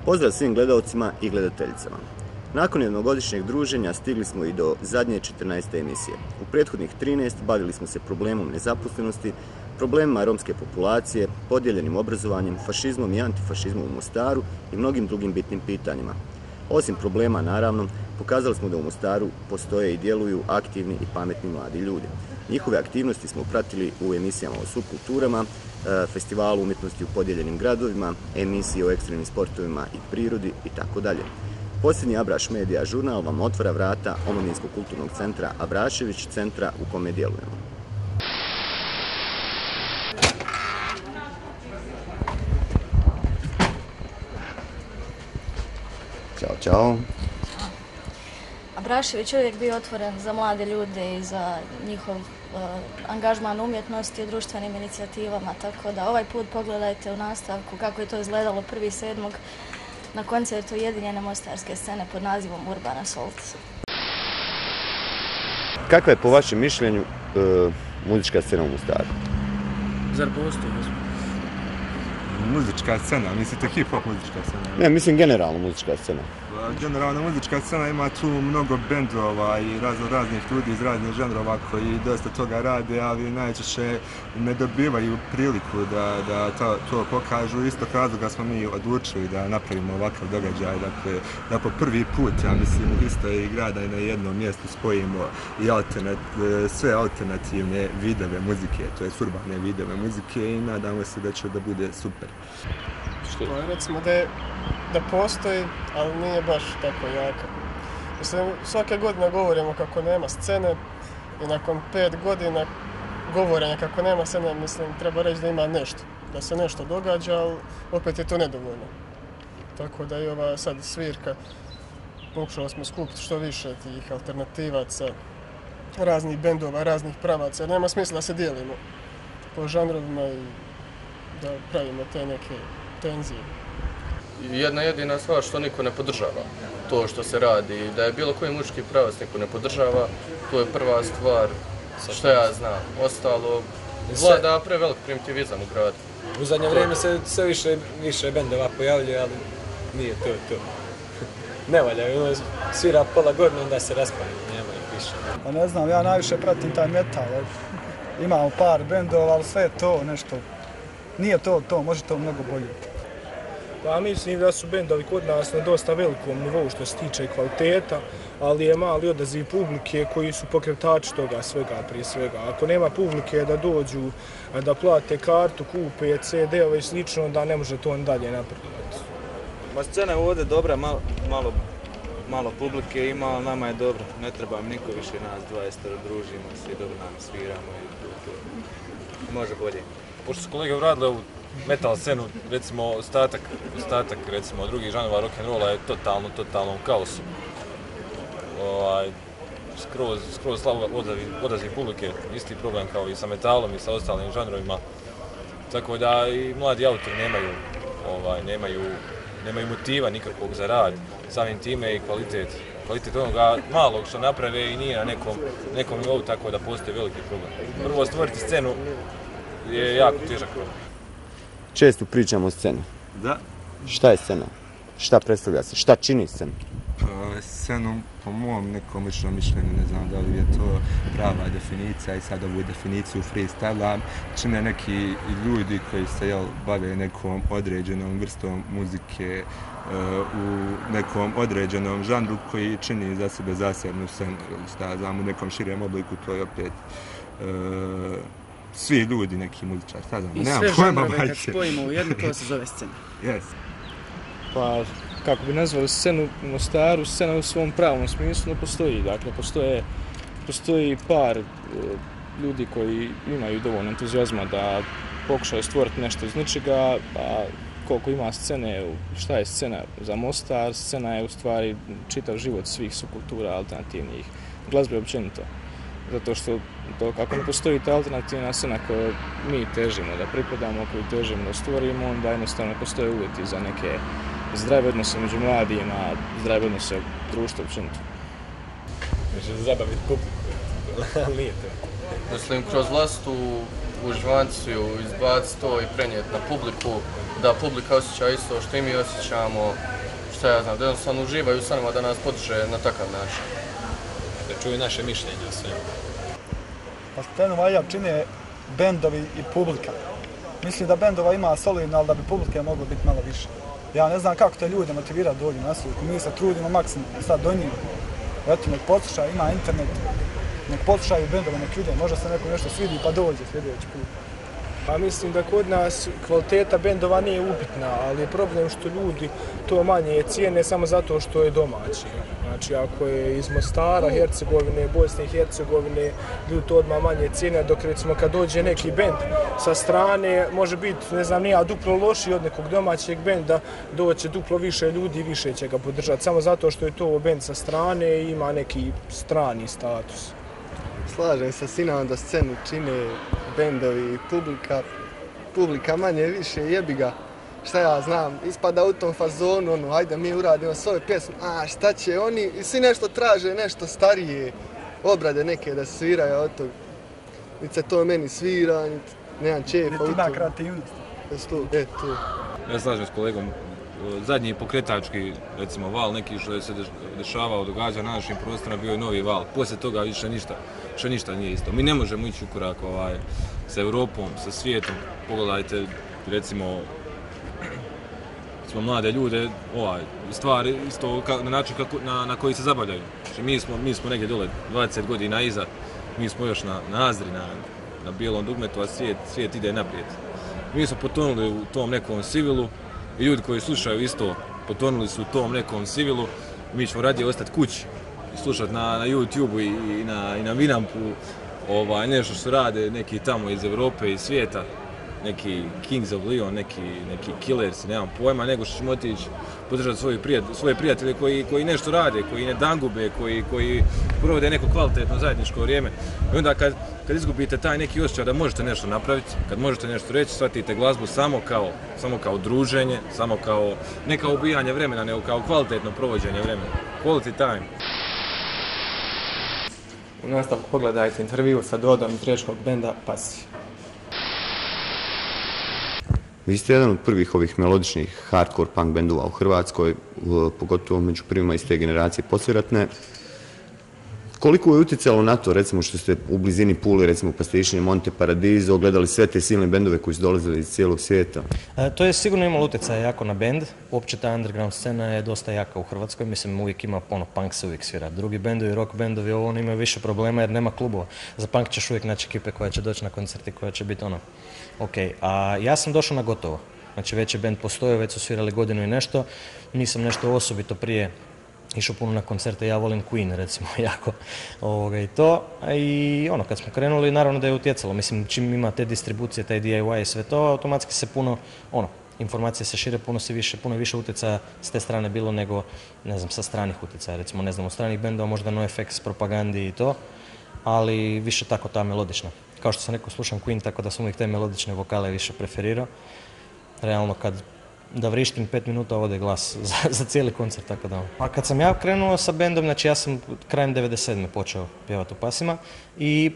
Pozdrav svim gledalcima i gledateljicama. Nakon jednogodišnjeg druženja stigli smo i do zadnje 14. emisije. U prethodnih 13 bavili smo se problemom nezaposlenosti, problemima romske populacije, podijeljenim obrazovanjem, fašizmom i antifašizmom u Mostaru i mnogim drugim bitnim pitanjima. Osim problema, naravno, pokazali smo da u Mostaru postoje i djeluju aktivni i pametni mladi ljudi. Njihove aktivnosti smo pratili u emisijama o subkulturama, festivalu umjetnosti u podijeljenim gradovima, emisiji o ekstremnim sportovima i prirodi itd. Posljednji Abraš Medija žurnal vam otvara vrata Omladinskog kulturnog centra Abrašević, centra u kome djelujemo. Ćao, čao. Abrašević je uvijek bio otvoren za mlade ljude i za njihov angažman umjetnosti i društvenim inicijativama, tako da ovaj put pogledajte u nastavku kako je to izgledalo 1.7. na koncertu Ujedinjene mostarske scene pod nazivom Urban Assault. Kakva je po vašem mišljenju muzička scena u Mostaru? Zar postoji? Muzička scena, mislite hip-hop muzička scena? Ne, mislim generalno muzička scena. Generalna muzička scena ima tu mnogo bendova i raznih ljudi iz raznih žanrova koji dosta toga rade, ali najčešće ne dobivaju priliku da to pokažu. Istog razloga smo mi odlučili da napravimo ovakav događaj, dakle, da po prvi put, ja mislim, u istoriji grada i na jednom mjestu spojimo i sve alternativne vidove muzike, to je urbane vidove muzike, i nadamo se da će da bude super. Recimo da postoji, ali nije baš tako jaka. Mislim, svake godine govorimo kako nema scene i nakon 5 godina govorenja kako nema scene, mislim, treba reći da ima nešto. Da se nešto događa, ali opet je to nedovoljno. Tako da i ova sad svirka, pokušali smo skupiti što više tih alternativaca, raznih bendova, raznih pravaca, jer nema smisla da se dijelimo po žanrovima i da pravimo te neke tenzije. Jedna jedina stvar što niko ne podržava, to što se radi, da je bilo koji muzički pravac niko ne podržava, to je prva stvar, što ja znam. Ostalo, vlada prevelik primitivizam u gradu. U zadnje vrijeme se sve više bendova pojavljuje, ali nije to. Ne valja, svira pola godine, onda se raspali, nema ih više. Pa ne znam, ja najviše pratim taj metal, imamo par bendova, ali sve to nešto, nije to, može to mnogo bolje. Pa mislim da su bendovi kod nas na dosta velikom nivou što se tiče kvaliteta, ali je mali odaziv publike koji su pokretači toga svega prije svega. Ako nema publike da dođu, da plate kartu, kupe CD-ove i slično, onda ne može to on dalje napredovati. Ma scena je ovdje dobra, malo publike ima, ali nama je dobro. Ne treba mi niko više, nas 20 družimo, svi dobro nam sviramo i to. Može bolje. Pošto su kolege uradile u metal scenu, recimo ostatak recimo drugih žanova rock'n'rolla je totalno u kaosu. Skroz slab odaziv publike, isti problem kao i sa metalom i sa ostalim žanrovima. Tako da i mladi autori nemaju motiva nikakvog za rad, samim time i kvalitet onoga malog što naprave i nije na nekom nivou, tako da postoji veliki problem. Prvo, stvoriti scenu je jako težak problem. Često pričamo o sceni. Da. Šta je scena? Šta predstavlja se? Šta čini scenu? Scenu, po mom nekom ličnom mišljenju, ne znam da li je to prava definicija i sad ovu definiciju freestyle čine neki ljudi koji se bave nekom određenom vrstom muzike u nekom određenom žanru koji čini za sebe zasebnu scenu. U nekom širem obliku to je opet svi ljudi neki muzičar, i sve žanrove kad spojimo u jednu, to se zove scena. Yes. Pa, kako bi nazvali scenu u Mostaru, scena u svom pravom smislu ne postoji. Dakle, postoji par ljudi koji imaju dovoljno entuzijazma da pokušaju stvoriti nešto iz ničega, a koliko ima scene, šta je scena za Mostar, scena je u stvari čitav život svih subkultura alternativnih, glazbe općenito. Zato što ako ne postoji ta alternativna scena koju mi težimo da pripadamo, koju težimo da stvorimo, onda jednostavno postoje uvjeti za neke zdrave odnose među mladima, zdrave odnose društva općenito. Može zabaviti publiku, ali nije to. Mislim, kroz vlastitu neku žvanciju, izbaciti to i prenijeti na publiku, da publika osjeća isto što i mi osjećamo, šta ja znam, da jednostavno uživaju sa nama da nas podrže na takav način. Da čuju naše mišljenje o svemu. Pa scenu valja čine bendovi i publika. Mislim da bendova ima solidno, ali da bi publike moglo biti malo više. Ja ne znam kako te ljude motivirati dođu na sliku. Mi se trudimo maksimum sad do njih. Eto, nek poslušaju, ima internet. Nek poslušaju bendove, nek vide, možda se neko nešto svidi pa dođe sljedeći put. Pa mislim da kod nas kvaliteta bendova nije upitna, ali je problem što ljudi to manje cijene samo zato što je domaći. Znači ako je iz Mostara, Hercegovine, Bosne i Hercegovine, ljudi to odmah manje cijene, dok recimo kad dođe neki bend sa strane, može biti, ne znam, nije duplo lošiji od nekog domaćeg benda, doće duplo više ljudi i više će ga podržati, samo zato što je to bend sa strane i ima neki strani status. Slažem se s Inaom da scenu čine bendovi i publika manje više jebi ga, šta ja znam, ispada u tom fazonu, ono, ajde mi uradimo svoju pjesmu, a šta će oni, i svi nešto traže, nešto starije, obrade neke da se sviraju od tog, niti se to meni svira, niti nemam čepa u tom. Niti ima kreativnost. To. Ja slažem s kolegom, zadnji pokretački, recimo, val neki što je se dešavao, događao na našim prostorima, bio je novi val. Poslije toga više ništa nije isto. Mi ne možemo ići u korak sa Europom, sa svijetom. Pogledajte, recimo, mlade ljude, stvari isto na način na koji se zabavljaju. Znači, mi smo negdje dole 20 godina iza, mi smo još na Azri, na bijelom dugmetu, a svijet ide naprijed. Mi smo potonuli u tom nekom sivilu i ljudi koji slušaju isto potonuli su u tom nekom sivilu. Mi ćemo radije ostati kući i slušati na YouTube-u i na Winampu nešto što rade neki tamo iz Europe i svijeta, neki Kings of Leon, neki Killers, nemam pojma, nego što ćemo otići podržati svoje prijatelje koji nešto rade, koji ne dangube, koji provode neko kvalitetno zajedničko vrijeme. I onda kad izgubite taj neki osjećaj da možete nešto napraviti, kad možete nešto reći, shvatite glazbu samo kao druženje, samo kao ne kao ubijanje vremena, nego kao kvalitetno provođenje vremena. Quality time. U nastavku pogledajte intervju sa Dodom iz riječkog benda Passi. Vi ste jedan od prvih ovih melodičnih hardcore punk bendova u Hrvatskoj, pogotovo među prvima iz te generacije poslijeratne. Koliko je utjecalo na to, recimo, što ste u blizini Pule, recimo, pa ste išli Monte Paradiso, gledali sve te silne bendove koji su dolazili iz cijelog svijeta? To je sigurno imalo utjecaja jako na bend. Uopće ta underground scena je dosta jaka u Hrvatskoj. Mislim, uvijek ima punk se uvijek svira. Drugi bendovi, rock bendovi, oni imaju više problema jer nema klubova. Za punk ćeš uvijek naći ekipe koja će doći na koncerti, koja će biti ok. A ja sam došao na gotovo. Znači, već je bend postojao, već su svirali godinu i nešto. Nisam nešto osobito prije išao puno na koncerte, ja volim Queen, recimo, jako, i to. I kad smo krenuli, naravno da je utjecalo. Mislim, čim ima te distribucije, taj DIY i sve to, automatski se puno, informacije se šire, puno više utjecaja s te strane bilo nego, ne znam, sa stranih utjecaja. Recimo, ne znam, od stranih bendova možda NoFX, propagandi i to, ali više tako ta melodična. Kao što sam rekao, slušam Queen, tako da sam uvijek te melodične vokale više preferirao. Realno, da vrištim 5 minuta ode glas za cijeli koncert, tako da. A kad sam ja krenuo sa bendom, znači ja sam krajem 97. počeo pjevati u Pasima i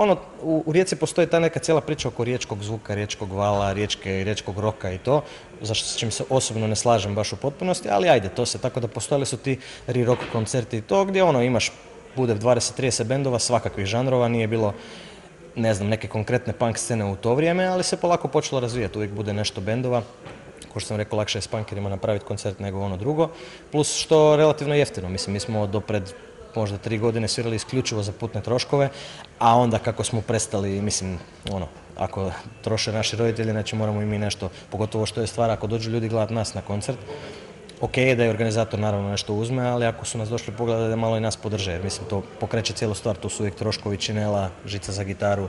u Rijeci postoji ta neka cijela priča oko riječkog zvuka, riječkog vala, riječkog roka i to, s čim se osobno ne slažem baš u potpunosti, ali ajde, to se, tako da postojali su ti rock koncerti i to, gdje imaš, bude 20-30 bendova, svakakvih žanrova, nije bilo, ne znam, neke konkretne punk scene u to vrijeme, ali se polako počelo razvijati, uvijek bude nešto bendova. Kao što sam rekao, lakše je s punkerima napraviti koncert nego drugo, plus što relativno jeftino. Mislim, mi smo do pred možda 3 godine svirali isključivo za putne troškove, a onda kako smo prestali, mislim, ako troše naši roditelji, znači moramo i mi nešto, pogotovo što je stvar, ako dođu ljudi gledati nas na koncert, ok je da je organizator naravno nešto uzme, ali ako su nas došli pogledati da malo i nas podrže, jer mislim, to pokreće cijelu stvar, tu su uvijek troškovi, činela, žica za gitaru,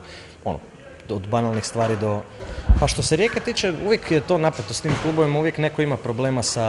od banalnih stvari do... Pa što se Rijeke tiče, uvijek je to napeto s tim klubovima, uvijek neko ima problema sa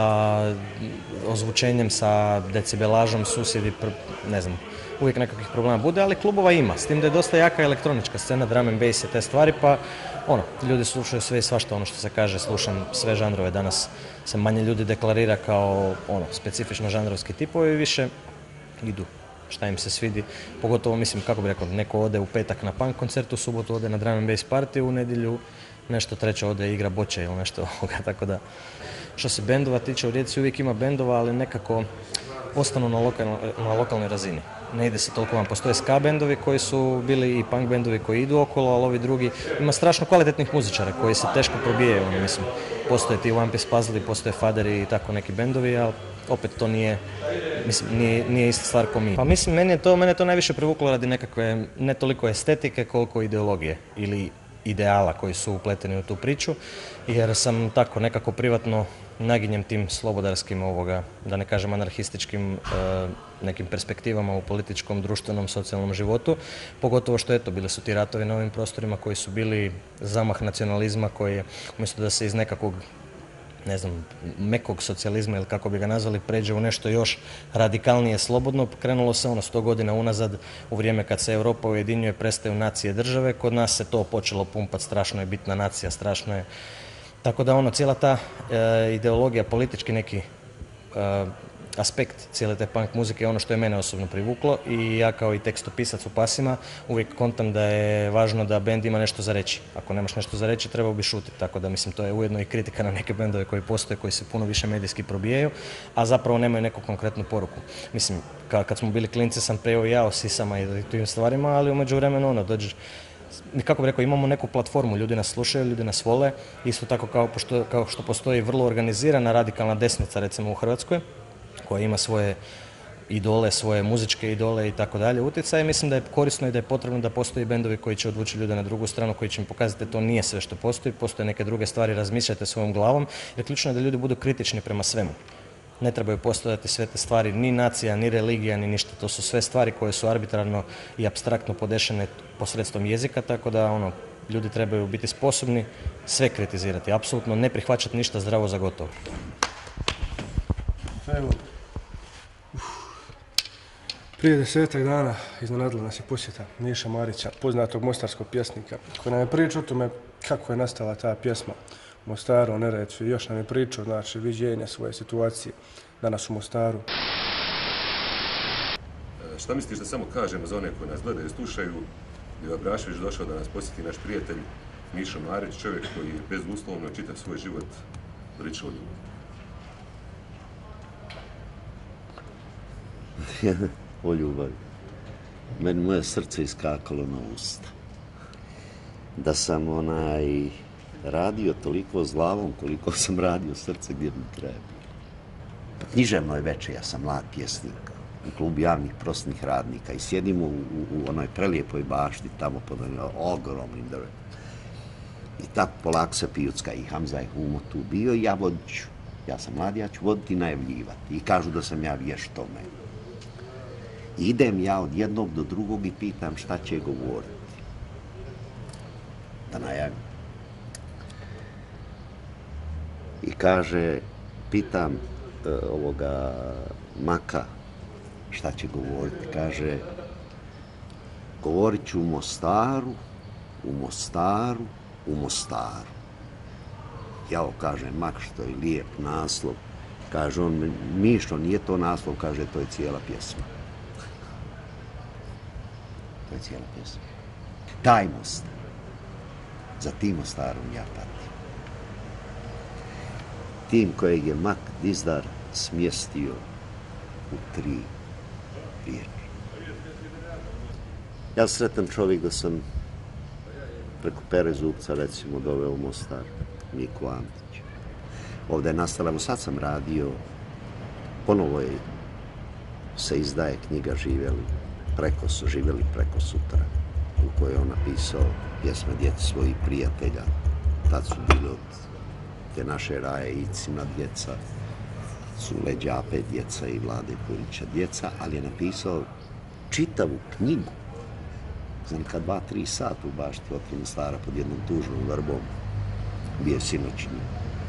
ozvučenjem, sa decibelažom, susjedi, ne znam, uvijek nekakvih problema bude, ali klubova ima, s tim da je dosta jaka elektronička scena, drum and bass i te stvari, pa ljudi slušaju sve i svašta, što se kaže, slušam sve žanrove, danas se manje ljudi deklarira kao specifično žanrovski tipovi i više idu šta im se svidi. Pogotovo, mislim, kako bi rekao, neko ode u petak na punk koncert, u subotu ode na drum and bass party, u nedjelju nešto treće ode igra boče ili nešto ovoga, tako da. Što se bendova tiče, u Rijeci uvijek ima bendova, ali nekako ostanu na lokalnoj razini. Ne ide se toliko, vam postoje ska bendovi koji su bili i punk bendovi koji idu okolo, ali ovi drugi, ima strašno kvalitetnih muzičara koji se teško probijaju, mislim. Postoje ti One Piece Puzzle, postoje Faderi i tako neki bendovi, ali opet to nije ista stvar ko mi. Pa mislim, mene je to najviše privuklo radi nekakve, ne toliko estetike koliko ideologije ili ideala koji su upleteni u tu priču, jer sam tako nekako privatno naginjem tim slobodarskim da ne kažem anarhističkim nekim perspektivama u političkom, društvenom, socijalnom životu, pogotovo što bili su ti ratovi na ovim prostorima koji su bili zamah nacionalizma koji je, umjesto da se iz nekakvog, ne znam, mekog socijalizma ili kako bi ga nazvali, pređe u nešto još radikalnije slobodno, krenulo se 100 godina unazad, u vrijeme kad se Europa ujedinjuje, prestaju nacije države, kod nas se to počelo pumpati, strašno je bitna nacija, strašno je. Tako da cijela ta ideologija, politički neki aspekt cijele te punk muzike je ono što je mene osobno privuklo i ja kao i tekstopisac u pasima uvijek kontam da je važno da bend ima nešto za reći. Ako nemaš nešto za reći, trebao bi šutiti. Tako da mislim to je ujedno i kritika na neke bendove koji postoje, koji se puno više medijski probijaju, a zapravo nemaju neku konkretnu poruku. Mislim, kad smo bili klinci sam prejao ja o sisama i tim stvarima, ali u međuvremenu dođeš, kako bih rekao, imamo neku platformu, ljudi nas slušaju, ljudi nas vole, isto tako kao što postoji vrlo organizirana radikalna desnica recimo u Hrvatskoj, koja ima svoje idole, svoje muzičke idole i tako dalje, utjecaje. Mislim da je korisno i da je potrebno da postoji bendovi koji će odvući ljude na drugu stranu, koji će im pokazati da to nije sve što postoji, postoje neke druge stvari, razmišljajte svojom glavom, jer ključno je da ljudi budu kritični prema svemu. Ne trebaju postojati sve te stvari, ni nacija, ni religija, ni ništa. To su sve stvari koje su arbitrarno i apstraktno podešene posredstvom jezika, tako da ljudi trebaju biti sposobni sve kritizirati, apsolutno ne prihvaćati ništa zdravo za gotovo. Evo, prije 10 dana iznenadila nas je posjeta Miše Marića, poznatog mostarskog pjesnika, koji nam je pričao o tome kako je nastala ta pjesma u Mostaru, Neretvi, i još nam je pričao, znači, viđenja svoje situacije danas u Mostaru. Šta misliš da samo kažemo za one koji nas gledaju i slušaju, da je Abrašević došao da nas posjeti naš prijatelj Mišo Marić, čovjek koji je bezuslovno čitav svoj život pričao o ljubavi? O ljubavi. Meni moje srce iskakalo na usta. Da sam radio toliko s glavom koliko sam radio srce gdje mi treba. Književno je večer, ja sam mlad pjesnik u klubu javnih prostornih radnika i sjedimo u onoj prelijepoj bašti tamo pod ogromnim drvom. I tako polako se pijucka i Hamza je Humo tu bio i ja vodit ću. Ja sam mlad, ja ću voditi i najavljivati. I kažu da sam ja vješt tome. Idem ja od jednog do drugog i pitam šta će govoriti. Da najavim. I kaže, pitam ovoga Maka šta će govoriti. Kaže, govorit ću u Mostaru, u Mostaru, u Mostaru. Jao, kaže Mak, što je lijep naslov. Kaže on, Mišo, nije to naslov, kaže, to je cijela pjesma. To je cijela pjesma. Taj Mostar. Za tim Mostarom ja patim. Tim kojeg je Mak Dizdar smjestio u 3 riječi. Ja sretan čovjek da sam preko Pere Zubca recimo doveo u Mostar Miku Antića. Ovdje je nastala, evo sad sam radio, ponovo se izdaje knjiga Živjeli preko sutra, u kojoj je on napisao pjesme djeci svojih prijatelja. Tad su bili od te naše Raje Icina djeca, su Leđape djeca i Vlade Purića djeca, ali je napisao čitavu knjigu. Znam, kad 2-3 sata u bašti okolo Mostara pod jednom tužnom vrbom bio sinoćnji.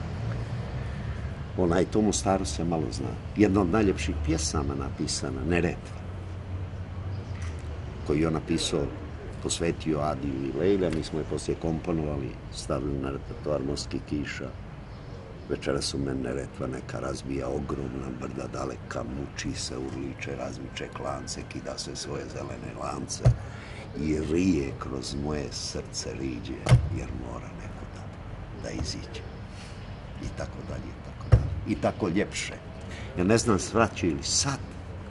Onaj to Mostaru se malo zna. Jedna od najljepših pjesama napisana, Neretva, koju je on napisao, posvetio Adiju i Lejla, mi smo je poslije komponovali, stavili na repertoar Morskih kiša. Večeras u mene Neretva neka razbija ogromna brda daleka, muči se, urliče, razmiče klance, kida se svoje zelene lance i rije kroz moje srce riđe, jer mora nekuda da iziđe. I tako dalje, i tako dalje. I tako ljepše. Ja ne znam, svraćaju li sad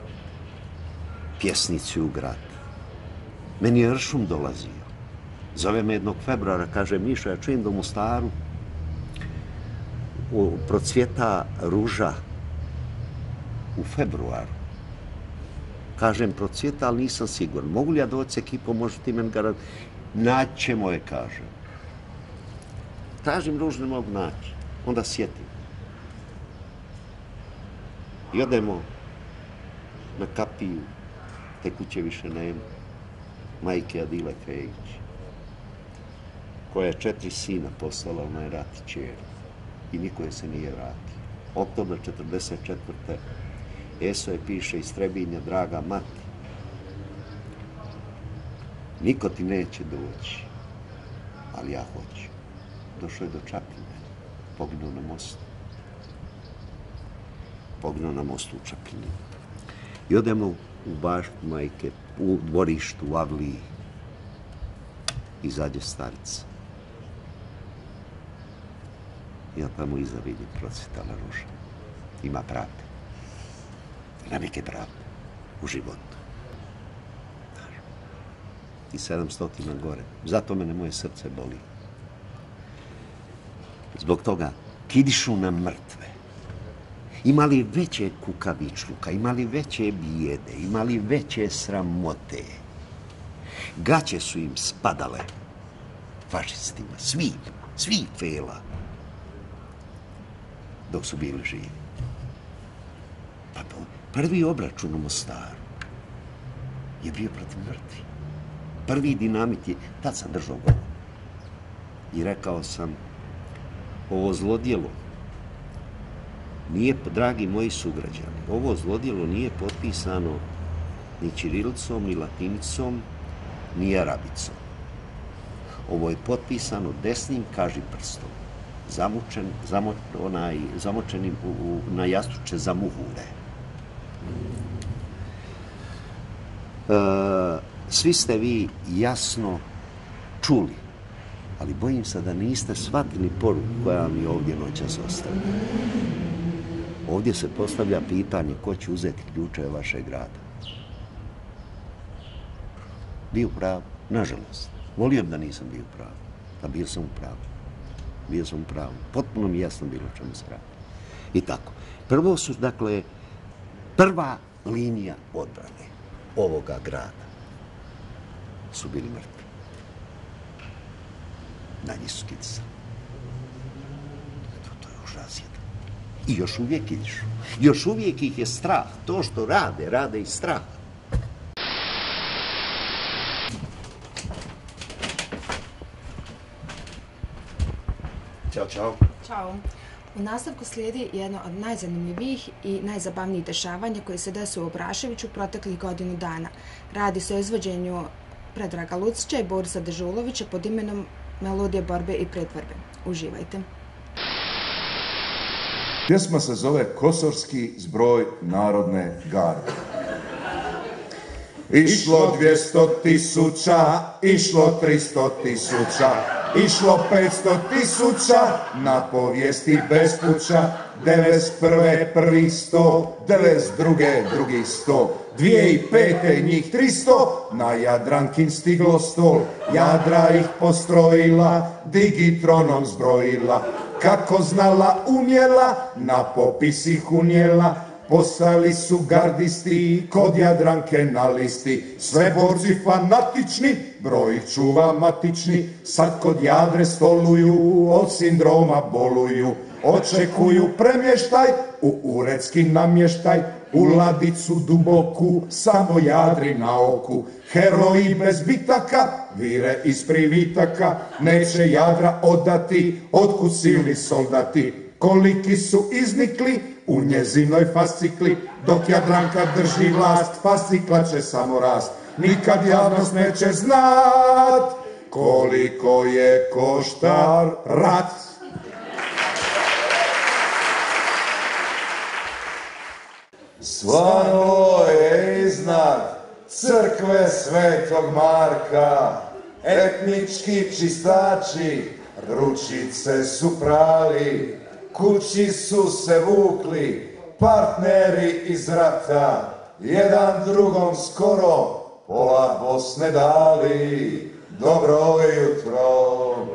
pjesnici u grad. Meni je Ršum dolazio. Zove me 1. februara, kaže, Mišo, ja čujem da u Mostaru procvjeta ruža u februaru. Kažem, procvjeta, ali nisam siguran. Mogu li ja doći s ekipom, možete ti meni garantirati? Naćemo je, kažem. Tražim ruž, ne mogu naći. Onda sjetim. I odemo na kapiju. Te kuće više nema. Majke Adile Fejić, koja je 4 sina poslala u onaj rat ćeri. I niko je se nije vratio. Oktobra 1944. Eso je piše iz Trebinja, draga mati, niko ti neće doći, ali ja hoću. Došao je do Čapljine, poginuo na mostu. Poginuo na mostu u Čapljini. I odemo u baštu majke, u dvorištu, u Avliji. Izađe starica. Ja tamo iza vidim procvjetala ruža. Ima pravde. Ima neke pravde u životu. I 700 gore. Zato mene moje srce boli. Zbog toga kidišu nam mrtve. Imali veće kukavičluka, imali veće bijede, imali veće sramote. Gaće su im spadale fašistima, svih fela, dok su bili živi. Pa prvi obračun u Mostaru je bio protiv mrtvi. Prvi dinamit je, tad sam držao govor. I rekao sam, ovo zlodjelo nije, dragi moji sugrađani, ovo zlodjelo nije potpisano ni ćirilicom, ni latinicom, ni arabicom. Ovo je potpisano desnim kažiprstom, zamočenim na jastuče za muhure. Svi ste vi jasno čuli, ali bojim se da niste shvatili poruku koja mi ovdje noćas ostavlja. Ovdje se postavlja pitanje ko će uzeti ključeve vašeg grada. Bio prav, nažalost. Volio bi da nisam bio prav, a bio sam u pravu. Bio sam u pravu. Potpuno mi jasno bilo o čemu se radi. I tako. Prvo su, dakle, prva linija odbrane ovoga grada su bili mrtvi. Na njih su kidisali. To je užas jedan. I još uvijek kidišu. Još uvijek ih je strah. To što rade iz straha. Ćao, čao. Ćao. U nastavku slijedi jedno od najzanimljivijih i najzabavnijih dešavanja koje se desilo u Braševiću proteklih godinu dana. Radi se o izvođenju Predraga Lucića i Borisa Dežulovića pod imenom Melodije borbe i pretvorbe. Uživajte. Pjesma se zove Kosorski zbroj narodne garde. Išlo 200.000, išlo 300.000, išlo 500.000, na povijesti bespuća, 91. prvi 100, 92. drugi 100, 2005. njih 300, na Jadrankin stiglo 100, Jadra ih postrojila, digitronom zbrojila, kako znala umjela, na popis ih unijela, postali su gardisti kod Jadranke na listi. Sve borci fanatični, broj čuva matični, sad kod Jadre stoluju, od sindroma boluju. Očekuju premještaj u uredski namještaj, u ladicu duboku, samo Jadri na oku. Heroji bez bitaka, vire iz privitaka, neće Jadra odati, otkud silni soldati. Koliki su iznikli u njezinoj fascikli, dok Jadranka drži vlast, fascikla će samo rast. Nikad javnost neće znat koliko je koštar rat. Svano je iznad crkve Svetog Marka, etnički čistači ručice su prali, kući su se vukli partneri iz rata, jedan drugom skoro pola Bosne dali. Dobro jutro,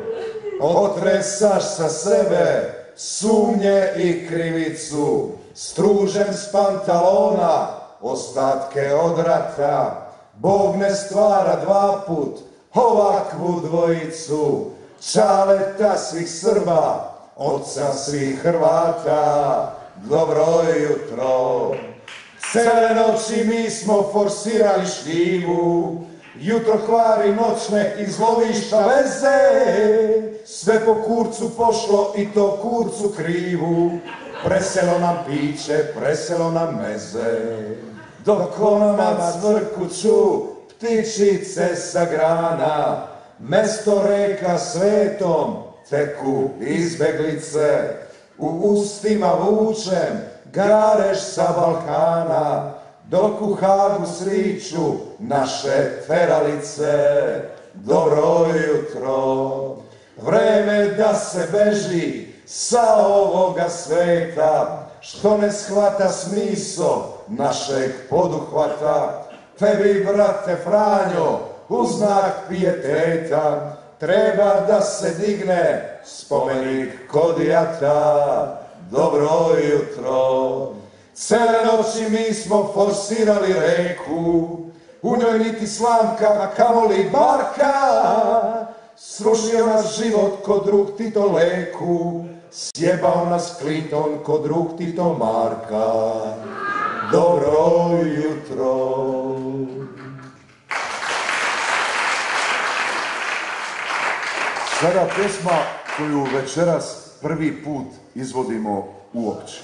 otresaš sa sebe sumnje i krivicu, stružem s pantalona ostatke od rata. Bog ne stvara dva put ovakvu dvojicu, Čaleta svih Srba, oca svih Hrvata. Dobro jutro, cele noći mi smo forsirali šljivu, jutro kvari noćne iz lovišta veze, sve po kurcu pošlo i to kurcu krivu, preselo nam piće, preselo nam meze, dok onama cvrkuću ptičice sa grana, mesto reka svetom teku izbeglice, u ustima vučem garež sa Balkana, dok u Hagu sriču naše teralice. Dobro jutro, vreme da se beži sa ovoga sveta, što ne shvata smisao našeg poduhvata. Tebi, brate Franjo, u znak pijeteta, treba da se digne spomenik Kodijata. Dobro jutro, cele noći mi smo forsirali reku, u njoj niti slamka, a kamoli barka, srušio nas život ko drug Tito Leku, sjebao nas Clinton ko drug Tito Marka. Dobro jutro. Sada pjesma koju večeras prvi put izvodimo uopće.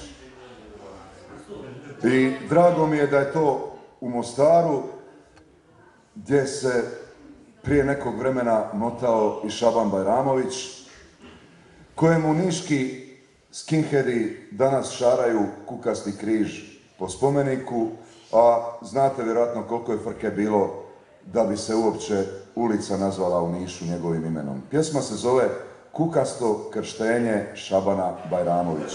I drago mi je da je to u Mostaru, gdje se prije nekog vremena notao i Šaban Bajramović, kojemu niški skinheadi danas šaraju kukasti križ po spomeniku, a znate vjerojatno koliko je frke bilo da bi se uopće ulica nazvala u Nišu njegovim imenom. Pjesma se zove Kukasto krštenje Šabana Bajramovića.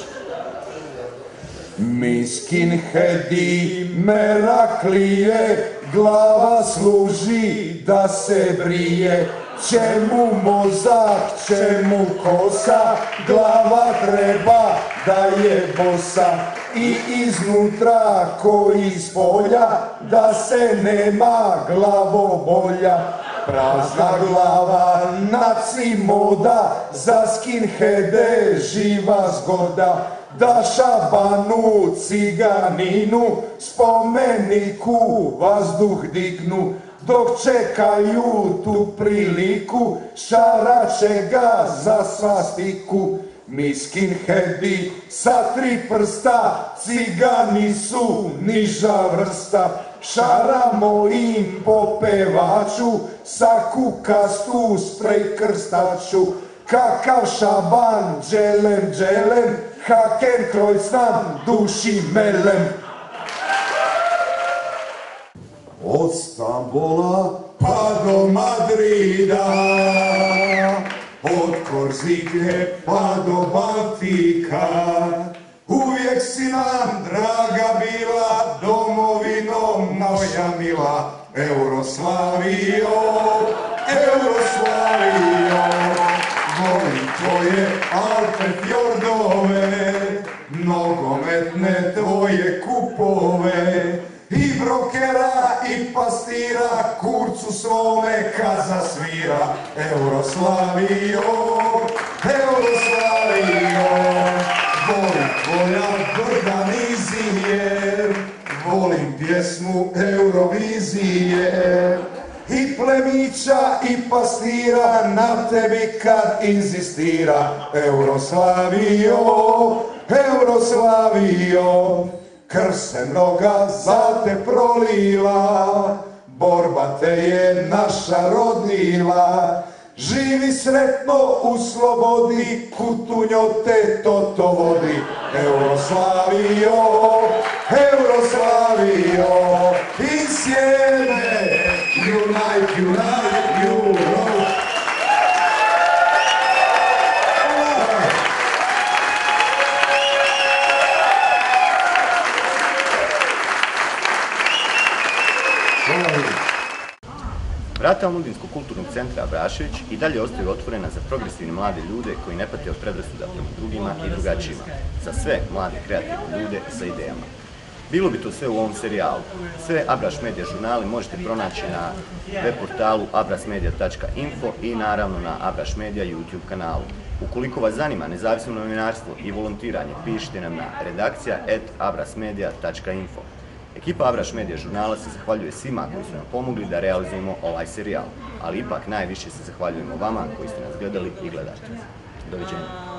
Mi skinheadi Meraklije, glava služi da se brije, čemu mozak, čemu kosa, glava treba da je bosa i iznutra ko iz polja, da se nema glavobolja. Prazna glava, naci moda, za skinheade živa zgoda, da Šabanu ciganinu spomeniku vazduh dignu, dok čekaju tu priliku šaraće ga za svastiku. Mi skinheadi sa 3 prsta, cigani su niža vrsta, šaramo im po pevaču, sa kukastu sprej krstaču. Kakav Šaban, dželem, dželem, Hakenkreuzstan, duši melem. Od Stambola pa do Madrida, od Korzike pa do Baltika, uvijek si nam draga bila, domovino moja mila. Euroslavio, Euroslavio, volim tvoje Alpe fjordove, nogometne tvoje kupove, i brokera i pastira, kurcu svome kad zasvira. Euroslavio, Euroslavio, volim tvoja brda nizije, volim pjesmu Eurovizije, i plemića i pastira na tebi kad inzistira. Euroslavio, Euroslavio, krv se mnoga za te prolila, borba te je naša rodila, Živi sretno u slobodi, kutunjo te toto vodi. Euroslavio, Euroslavio, insieme, unite, unite, Euro. Vrata Omladinskog kulturnog centra Abrašević i dalje ostaju otvorena za progresivne mlade ljude koji ne pate od predrasuda prema drugima i drugačijima, za sve mlade kreativne ljude sa idejama. Bilo bi to sve u ovom serijalu. Sve Abraš Media žurnale možete pronaći na web portalu abrasmedia.info i naravno na Abraš Media YouTube kanalu. Ukoliko vas zanima nezavisno novinarstvo i volontiranje, pišite nam na redakcija@abrasmedia.info. Ekipa Abraš Media žurnala se zahvaljuje svima koji su nam pomogli da realizujemo ovaj serijal, ali ipak najviše se zahvaljujemo vama koji ste nas gledali i gledate. Doviđenja.